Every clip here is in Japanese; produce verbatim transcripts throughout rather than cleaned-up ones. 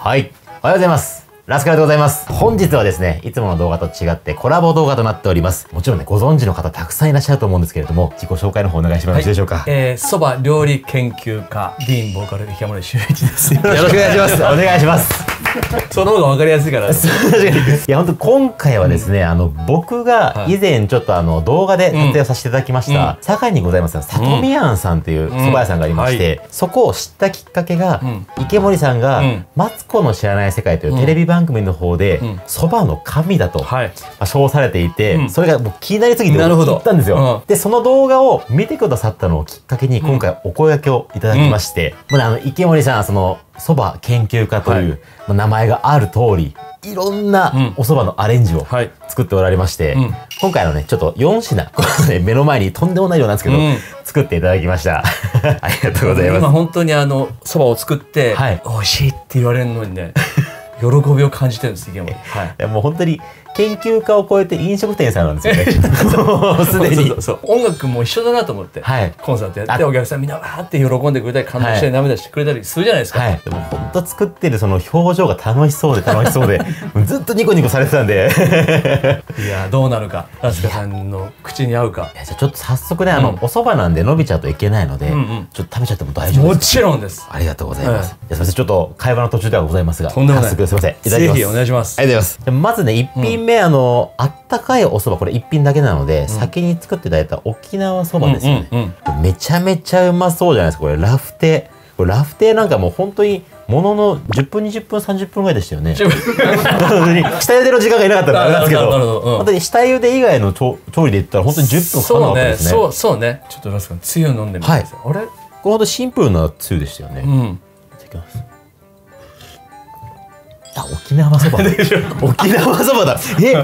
はい。おはようございます。ラスカルでございます。本日はですね、いつもの動画と違ってコラボ動画となっております。もちろんね、ご存知の方たくさんいらっしゃると思うんですけれども、自己紹介の方お願いしてもよろしいでしょうか。はい、 えー、そば料理研究家、ディーンボーカル池森修一です。よろしくお願いします。お願いします。 その方が分かりやすいから。 いや、本当今回はですね、うん、あの、僕が以前ちょっとあの、動画で撮影をさせていただきました、うん、堺にございます里見庵さんという蕎麦屋さんがありまして、うんはい、そこを知ったきっかけが、うん、池森さんが、うん、マツコの知らない世界というテレビ番組の方で、蕎麦の神だと、はい、称されていて、うん、それがもう気になりすぎて行ったんですよ。うん、で、その動画を見てくださったのをきっかけに、今回お声掛けをいただきまして、うん、もうね、あの、池森さん、その、蕎麦研究家という、はい、名前がある通り、いろんなお蕎麦のアレンジを作っておられまして、うん、今回のね、ちょっとよん品、このね、目の前にとんでもないようなんですけど、うん、作っていただきました。ありがとうございます。 今本当にあの、蕎麦を作って、はい、美味しいって言われるのにね、喜びを感じてるんです、池森。はい。もう本当に、研究家を超えて飲食店さんなんですよね。もうすでに。 音楽も一緒だなと思って、はい、コンサートやってお客さんみんなわーって喜んでくれたり感動したり涙してくれたりするじゃないですか。はい、 でも本当作ってるその表情が楽しそうで楽しそうでずっとニコニコされてたんでいやどうなるかラスカさんの口に合うか。 いやじゃあちょっと早速ねあの、うん、お蕎麦なんで伸びちゃうといけないので、うんうん、ちょっと食べちゃっても大丈夫ですか。 もちろんです。 ありがとうございます。うん、すみませんちょっと会話の途中ではございますがとんでもない。 早速すみませんいただきます。 ぜひお願いします。 ありがとうございます。まずね一品目、うん、あのあったかいお蕎麦これ一品だけなので、うん、先に作っていただいた沖縄そばですよね、うんうんうん、めちゃめちゃうまそうじゃないですか。これラフテーこれラフテーなんかもう本当にもののじゅっぷんにじゅっぷんさんじゅっぷんぐらいでしたよね。下茹での時間がいなかったらあれなんですけど、うん、本当に下茹で以外の調理で言ったら本当にじゅっぷんかかんなかったですね。 そうそうね。ちょっとラスカつゆ飲んでみてください。 あれこれ本当シンプルなつゆでしたよね。うん、いただきます。あ沖縄そば沖縄そばだ。え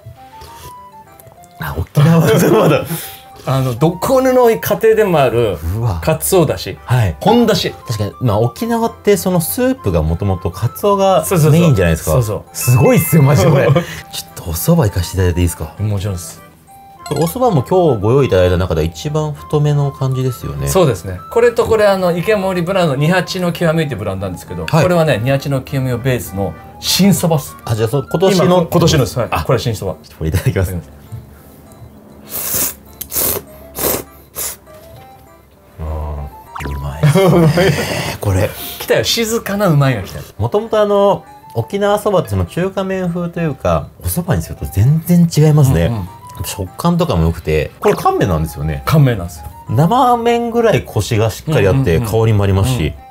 あ沖縄そばだ。 あのどこの家庭でもあるかつおだし、はい、本だし。 確かに、まあ、沖縄ってそのスープがもともとかつおがメインじゃないですか。そうそうすごいっすよマジでこれ。ちょっとお蕎麦いかしていただいていいですか。 もちろんです。 お蕎麦も今日ご用意いただいた中で一番太めの感じですよね。 そうですね。これとこれあの池森ブランドにはちの極みってブランドなんですけど、はい、これはねにはちの極みをベースの新蕎麦っす。 あじゃあそ今年の今年のです。はい、あこれ新蕎麦。 これいただきます。これ来たよ。静かなうまいが来たよ。 もともとあの沖縄そばってその中華麺風というかお蕎麦にすると全然違いますね。うんうん、食感とかも良くてこれ乾麺なんですよね。 乾麺なんですよ。 生麺ぐらいコシがしっかりあって香りもありますし。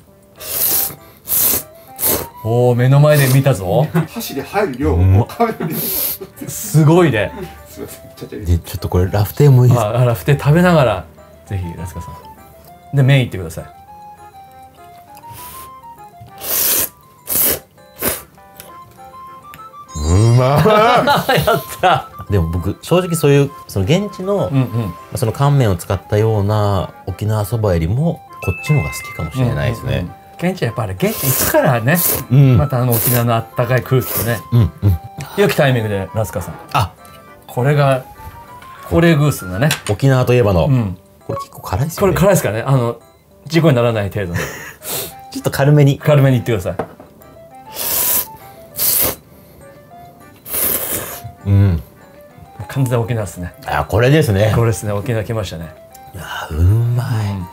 おお目の前で見たぞ。 箸で入る量をすごいね。 すみません。でちょっとこれラフテーもいいですか。 あラフテー食べながらぜひラスカさん。で麺いってください。 うまいやった。 でも僕正直そういうその現地の、うんうん、その乾麺を使ったような沖縄そばよりもこっちの方が好きかもしれないですね。 現地はやっぱり現地行くからね、うん、またあの沖縄のあったかい空気とね、うんうん、良きタイミングでラスカさん。あこれがコレグースだね。 沖縄といえばの、うん、これ結構辛いですよね。 これ辛いですからね。あの事故にならない程度でちょっと軽めに軽めにいってください。うん。完全沖縄ですね。 あ、これですね。 これですね。沖縄来ましたね。 いや、うまい。うん、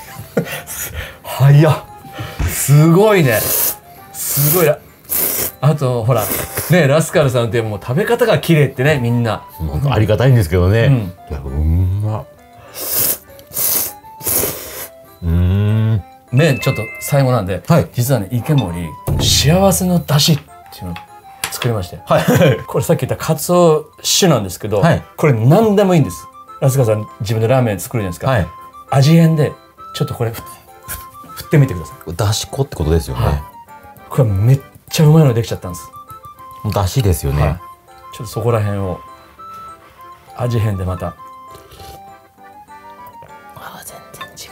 早っ。すごいね。すごい。あとほらねラスカルさんってもう食べ方が綺麗ってねみんな。 本当ありがたいんですけどね。うん、いや、うまっ。 うん。ねちょっと最後なんで、はい、実はね池森幸せの出汁っていうの。作りまして、はい、これさっき言ったカツオ酒なんですけど、はい、これ何でもいいんです。ラスカさん自分でラーメン作るじゃないですか、はい、味変でちょっとこれ振ってみてください。 だし粉ってことですよね、はい、 これめっちゃうまいのできちゃったんです。 だしですよね、はい、 ちょっとそこら辺を味変でまたあ全然違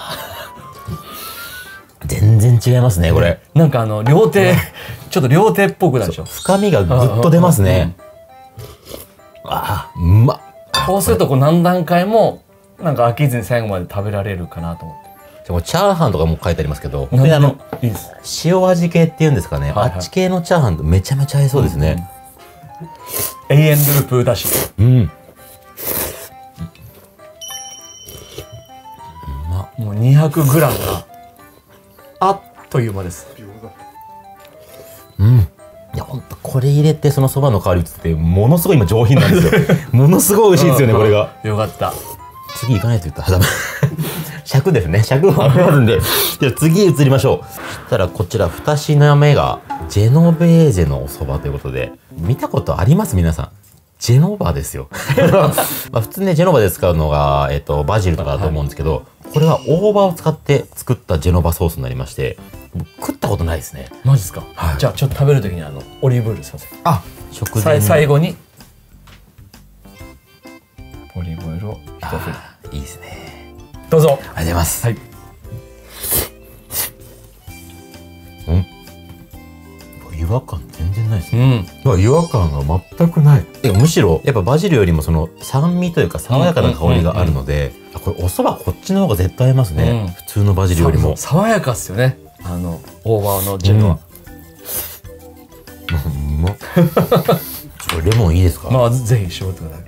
うな全然違いますねこれ。 なんかあの料亭ちょっと料亭っぽくなるでしょ。 深みがぐっと出ますね。ああ、うまっ。 こうするとこう何段階もなんか飽きずに最後まで食べられるかなと思って。 でもチャーハンとかも書いてありますけど、本当にあの、いいです。塩味系っていうんですかね、はいはい、あっち系のチャーハンとめちゃめちゃ合いそうですね。 うんうん、永遠ループだし。 うん。 もうにひゃくグラムがあっという間です。 うん。いや本当これ入れてそのそばの香りつってものすごい今上品なんですよ。ものすごい美味しいですよねこれが。 よかった。 次行かないと言ったら尺ですね。尺がありますんで。じゃあ次移りましょう。そしたらこちら二品目がジェノベーゼのお蕎麦ということで、見たことあります皆さん。ジェノバですよ。まあ普通ねジェノバで使うのがえっとバジルとかだと思うんですけど、はい、これは大葉を使って作ったジェノバソースになりまして、食ったことないですね。 マジですか。はい、じゃあちょっと食べるときにあのオリーブオイルすいません。 あ、食前に最後にオリーブオイルを一振り。いいですね。 どうぞ。 ありがとうございます。はい。うん。違和感全然ないですね。うん。違和感が全くない。むしろやっぱバジルよりもその酸味というか爽やかな香りがあるので、これお蕎麦こっちの方が絶対合いますね。うん、普通のバジルよりも。 爽やかっすよね。あの大葉のジェノは。 うん。ま。レモンいいですか。 まあぜひ絞ってください。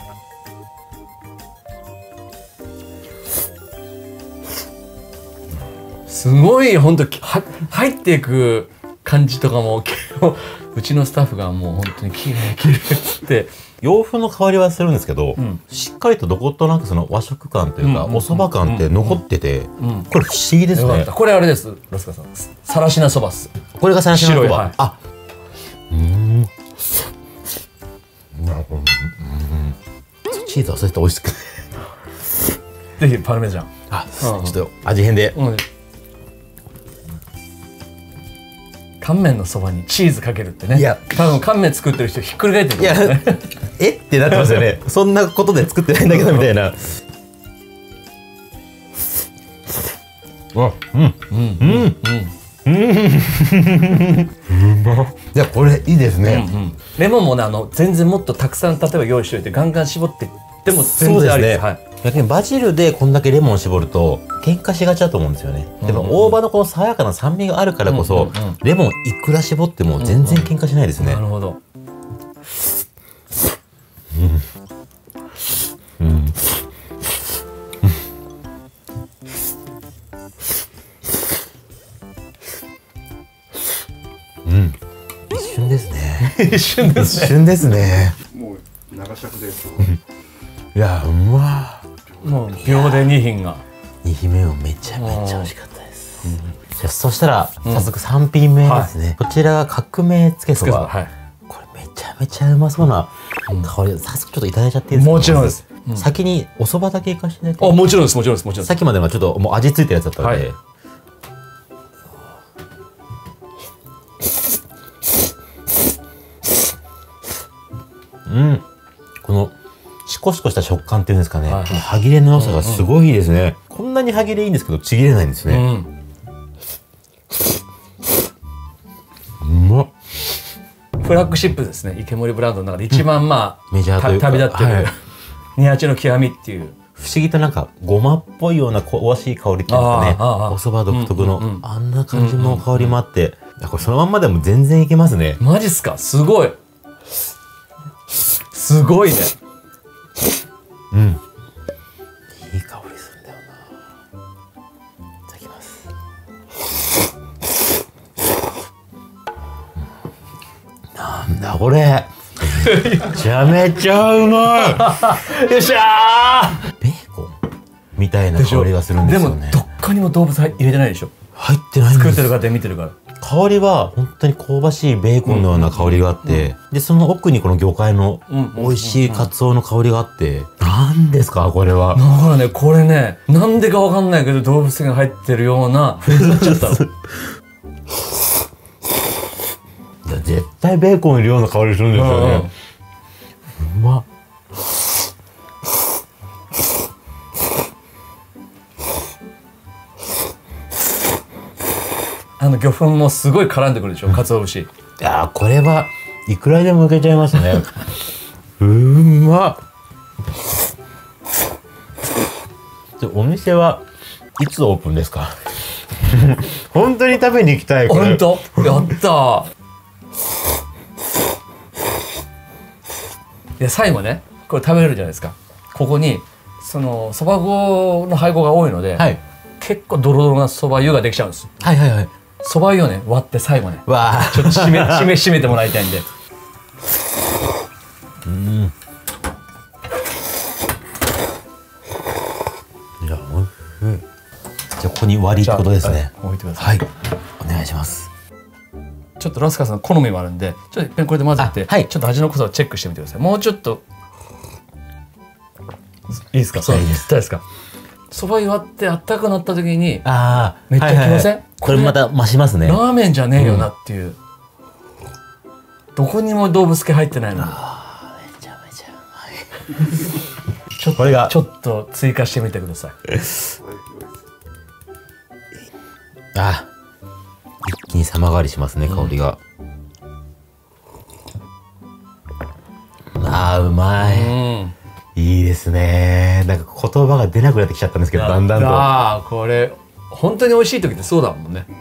すごい本当は入っていく感じとかもうちのスタッフがもう本当に綺麗綺麗って洋風の香りはするんですけど、うん、しっかりとどことなくその和食感というかお蕎麦感って残ってて、これ不思議ですね。 これあれです、ロスカさん。さらしなそばっす。 これがさらしなそば。 はい、 あ、うん。チーズ忘れて美味しく。 ぜひパルメジャン。 あ、ちょっと味変で。うん乾麺のそばにチーズかけるってね。いや、多分乾麺作ってる人ひっくり返ってる、ね。いや、 えってなってますよね。そんなことで作ってないんだけどみたいな。あ、うん、うん、うん、うん。うま。いや、これいいですね。 うんうん、レモンもね、あの全然もっとたくさん例えば用意しておいてガンガン絞ってでも全然ありです。はい。 逆にバジルでこんだけレモンを絞ると喧嘩しがちだと思うんですよね。でも大葉のこの爽やかな酸味があるからこそレモンいくら絞っても全然喧嘩しないですね。 なるほど。 うん。うん。うん。一瞬ですね。 一瞬ですね。 一瞬ですね。 もう長尺です。 いや、うまー。 もう秒でに品がに品目もめちゃめちゃ美味しかったです。うん、じゃあそしたら早速さん品目ですね。うん、こちらが革命つけそば。はい、これめちゃめちゃうまそうな香り。早速ちょっといただいちゃっていいですか。 もちろんです。 うん、先にお蕎麦だけいかしていただいて。 あ、もちろんですもちろんですもちろんです。 さっきまではちょっともう味付いてるやつだったので。はい、うん。このシコシコした食感っていうんですかね、はい、歯切れの良さがすごいいいですね。うんうん、こんなに歯切れいいんですけどちぎれないんですね。うん、うまっ。 フラッグシップですね。池森ブランドの中で一番まあ、 うん、メジャーというか旅立ってる、はい、二八の極みっていう。 不思議となんかごまっぽいような香ばしい香りっていうんですかね。お蕎麦独特の、うんうんうん、あんな感じの香りもあって、うんうん、これそのまんまでも全然いけますね。 マジっすか。すごいすごいね。 うん。いい香りするんだよな。いただきます。なんだこれ。めちゃめちゃうまい。よっしゃー。ベーコンみたいな香りがするんですよね。 でもどっかにも動物入れてないでしょ。 入ってないんです。 作ってる過程見てるから。 香りは本当に香ばしいベーコンのような香りがあって、でその奥にこの魚介の美味しいカツオの香りがあって、何ですかこれは。 だからねこれねなんでかわかんないけど動物が入ってるようなフェーズになっちゃったの。 いや絶対ベーコンいるような香りするんですよね。うまっ。 あの魚粉もすごい絡んでくるでしょ、鰹節。いやーこれはいくらでもいけちゃいますね。うまっ。でお店はいつオープンですか？本当に食べに行きたい。 本当？やったー。で最後ね、これ食べれるじゃないですか。ここにそのそば粉の配合が多いので、はい、結構ドロドロなそば湯ができちゃうんです。はいはいはい。そば湯をね割って最後ね、わちょっと締め締め締めてもらいたいんで。うん。 いや、おいしい。じゃあここに割りってことですね。 置いてください。はい。 お願いします。 ちょっとラスカさん好みもあるんで、ちょっと一遍これで混ぜて、はい、ちょっと味の濃さをチェックしてみてください。もうちょっといいですか？そうです。大丈夫ですか？そば湯割ってあったかくなった時に、ああ、めっちゃきません？はいはい、 これまた増しますね。 ラーメンじゃねえよなっていう。うん、どこにも動物系入ってないの。ああ、めちゃめちゃうまい。ちょっとこれがちょっと追加してみてください。 あ、一気に様変わりしますね、香りが。うん、ああ、うまい。うん、いいですね。なんか言葉が出なくなってきちゃったんですけど、だんだんと。 ああ、これ本当に美味しい時ってそうだもんね。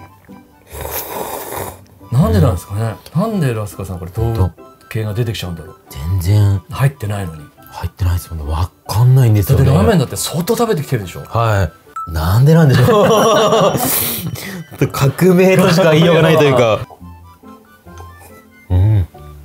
なんでなんですかね。うん、なんでラスカさんこれ動物系が出てきちゃうんだろう。 全然入ってないのに。 入ってないですよね。わかんないんですよね。 だってラーメンだって相当食べてきてるでしょ。 はい。なんでなんでしょう。革命としか言いようがないというか。うん。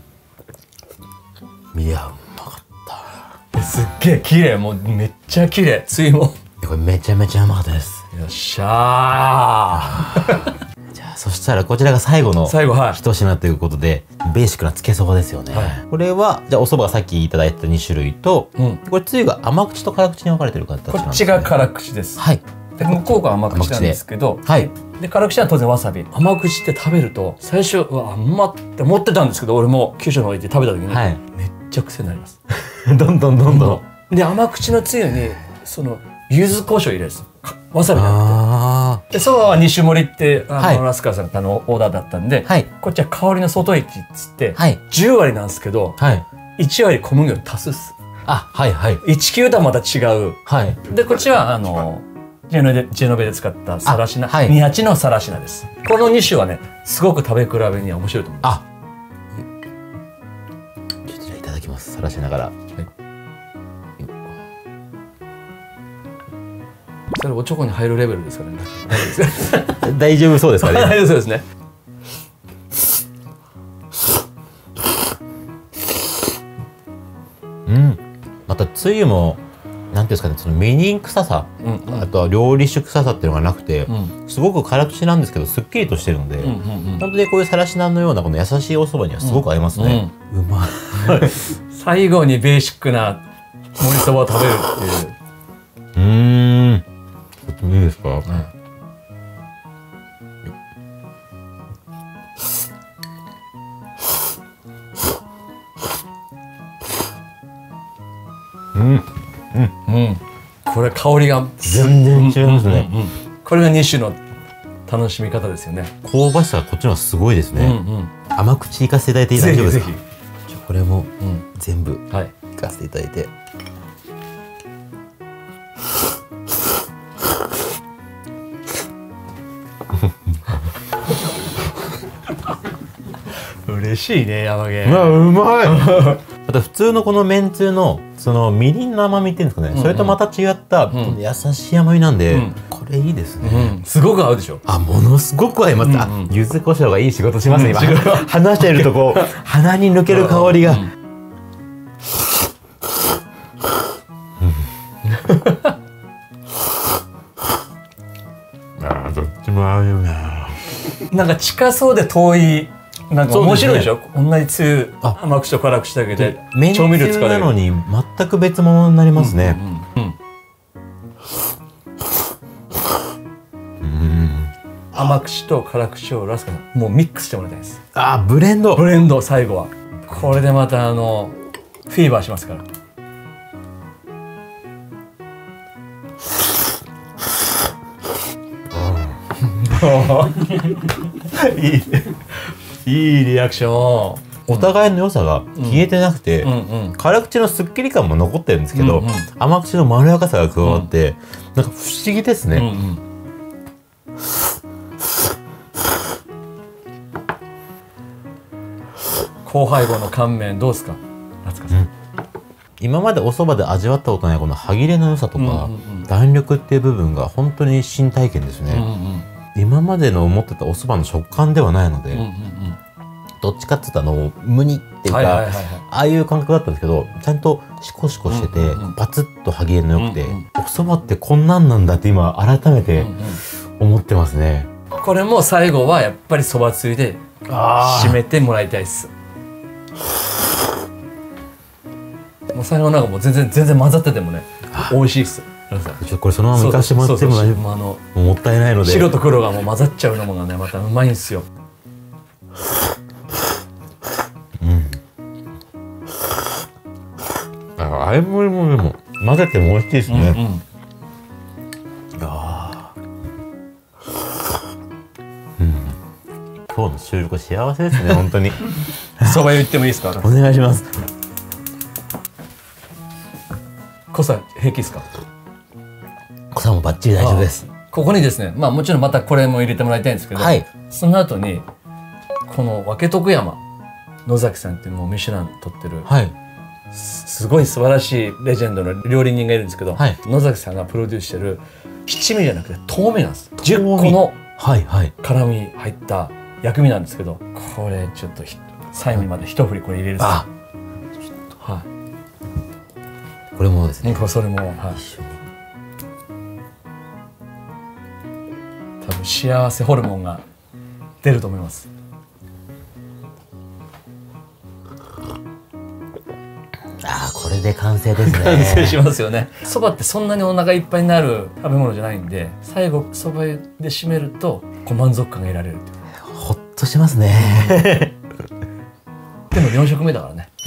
いや、うまかった。 すっげえ綺麗。もうめっちゃ綺麗。つゆも。 これめちゃめちゃうまかったです。 よっしゃー。 じゃあそしたらこちらが最後の最後、はい、 一品ということで、ベーシックなつけそばですよね。はい、これはじゃあお蕎麦がさっきいただいたに種類と、うん、これつゆが甘口と辛口に分かれてる形なんですね。 こっちが辛口です。 はい。 で向こうが甘口なんですけど、はい。で辛口は当然わさび。甘口って食べると最初うわ甘って思ってたんですけど、俺も九州の方行って食べた時に、はい、めっちゃ癖になります。 どんどんどんどん。 で甘口のつゆにその柚子胡椒入れるんです。わさびなくて。でそばはに種盛りってあの、はい、ラスカさんからのオーダーだったんで、はい、こっちは香りの外駅っつって、はい、じゅう割なんですけど、はい、いち割小麦を足すっす。 あ、はいはい。 いちきゅうとはまた違う。はい。でこっちはあのジェノベジェノベで使ったサラシナ、はい、にじゅうはちのサラシナです。このに種はねすごく食べ比べには面白いと思います。あ、 ちょっとじゃあいただきます。サラシながら。はい。 それおちょこに入るレベルですからね。 大丈夫そうですかね。 大丈夫そうですね。 うん。またつゆもなんていうんですかね、そのみりん臭さ、うんうん、あとは料理酒臭さっていうのがなくて、うん、すごく辛口なんですけどすっきりとしてるので、うんうんうん、本当にこういうさらしなのようなこの優しいお蕎麦にはすごく合いますね。うんうん、うまい。 最後にベーシックな盛りそばを食べるっていう。 うーん。こっちもいいですか？うん、うん。 うんうん、これ香りが全然違いますね。 これがに種の楽しみ方ですよね。 香ばしさがこっちの方がすごいですね。うんうん、甘口いかせていただいて大丈夫ですか？ぜひぜひ。じゃこれも全部いかせていただいて。 嬉しいね山毛。 うわうまい。また普通のこのめんつゆのそのみりんの甘みっていうんですかね、うんうん、それとまた違った優しい甘みなんで、うん、これいいですね、 うん、すごく合うでしょ。 あ、ものすごく合います。あ、柚子胡椒がいい仕事しますね今。話しているとこう鼻に抜ける香りが、うん、あ、どっちも合うよな。 なんか近そうで遠い。なんか面白いでしょ。同じつゆ甘口と辛口だけで調味料使われる。なのに全く別物になりますね。 甘口と辛口をラスカさんもうミックスしてもらいたいです。 あ、ブレンド。 ブレンド最後はこれでまたあのフィーバーしますから。いいね。いいリアクション。 お互いの良さが消えてなくて、うんうん、辛口のすっきり感も残ってるんですけど、うんうん、甘口のまろやかさが加わって、うん、なんか不思議ですね。うんうん、 後輩後の乾麺どうですか、夏香さん。うん、 今までお蕎麦で味わったことないこの歯切れの良さとか、うんうんうん、弾力っていう部分が本当に新体験ですね。うんうん、今までの思ってたお蕎麦の食感ではないので、うんうんうん、どっちかっていうとあの無煮っていうか、ああいう感覚だったんですけど、ちゃんとシコシコしてて、うんうん、バツッと歯切れの良くて、うんうん、お蕎麦ってこんなんなんだって今改めて思ってますね。 うんうん、これも最後はやっぱり蕎麦つゆで締めてもらいたいです。もう最後なんかもう全然全然混ざっててもね美味しいです。 ちょっとこれそのままいかしてもらっても大丈夫。あのもったいないので白と黒がもう混ざっちゃうのもがねまたうまいんですよ。 うん。あれももでも混ぜても美味しいですね。うんうん、ああ。うん。今日の収録幸せですね本当に。 そば湯行ってもいいですか。 お願いします。 濃さ平気ですか。 濃さもバッチリ大丈夫です。 ここにですね、まあもちろんまたこれも入れてもらいたいんですけど、はい、その後にこの分徳山野崎さんっていうのもミシュラン取ってる、はい、すごい素晴らしいレジェンドの料理人がいるんですけど、はい、野崎さんがプロデュースしてる七味じゃなくて豆味なんです。じゅっこの辛み入った薬味なんですけど、これちょっと最後にまで一振りこれ入れるんです。あ、はい。 これもですね。 それも、はい、多分幸せホルモンが出ると思います。 ああ、これで完成ですね。 完成しますよね。そばってそんなにお腹いっぱいになる食べ物じゃないんで、最後そばで締めるとこう満足感が得られる。 ほっとしますね。 でもよん食目だからね。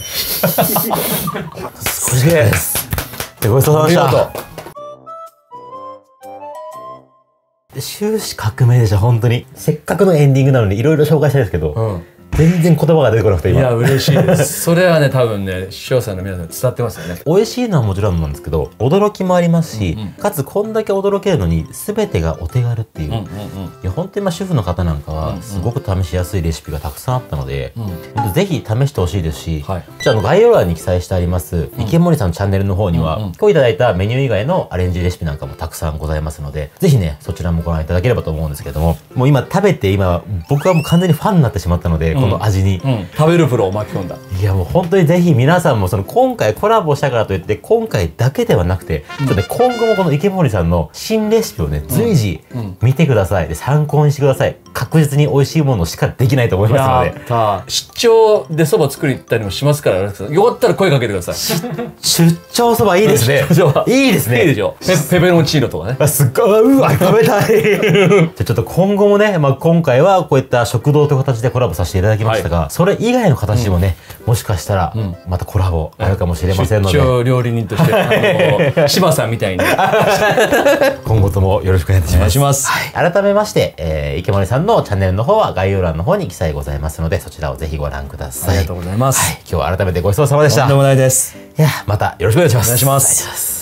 すげえです。ごちそうさまでした。終始革命でした、本当に。せっかくのエンディングなのにいろいろ紹介したいですけど、うん、全然言葉が出てこなくて今。 いや嬉しいです。それはね多分ね視聴者の皆さんに伝わってますよね。 美味しいのはもちろんなんですけど驚きもありますし、うんうん、かつこんだけ驚けるのに全てがお手軽っていう、うんうんうん、いや本当にまあ主婦の方なんかはすごく試しやすいレシピがたくさんあったので、うんうん、ぜひ試してほしいですし、はい、こちらの概要欄に記載してあります、うん、池森さんのチャンネルの方には、うんうん、今日いただいたメニュー以外のアレンジレシピなんかもたくさんございますので、ぜひねそちらもご覧いただければと思うんですけども、もう今食べて今僕はもう完全にファンになってしまったので、うん、この味に、うん、 食べるプロを巻き込んだ。 いやもう本当にぜひ皆さんもその今回コラボしたからといって今回だけではなくて、うん、ちょっとね今後もこの池森さんの新レシピをね随時見てください。で参考にしてください。確実に美味しいものしかできないと思いますので。 やった出張でそば作り行ったりもしますから、よかったら声かけてください。 出張そばいいですね。いいですね。 いいでしょ。ペペペロンチーノとかね。 すっごい、うわ食べたい。じゃあちょっと今後もね、まあ、今回はこういった食堂という形でコラボさせていただきましたが、はい、それ以外の形でもね、うん、もしかしたらまたコラボあるかもしれませんので、 出張料理人としてあの柴さんみたいに今後ともよろしくお願いします。 お願いします。 はい、改めまして、えー、池森さんのチャンネルの方は概要欄の方に記載ございますので、そちらをぜひご覧ください。 ありがとうございます。 はい、今日は改めてごちそうさまでした。 とんでもないです。 いやまたよろしくお願いします。 お願いします。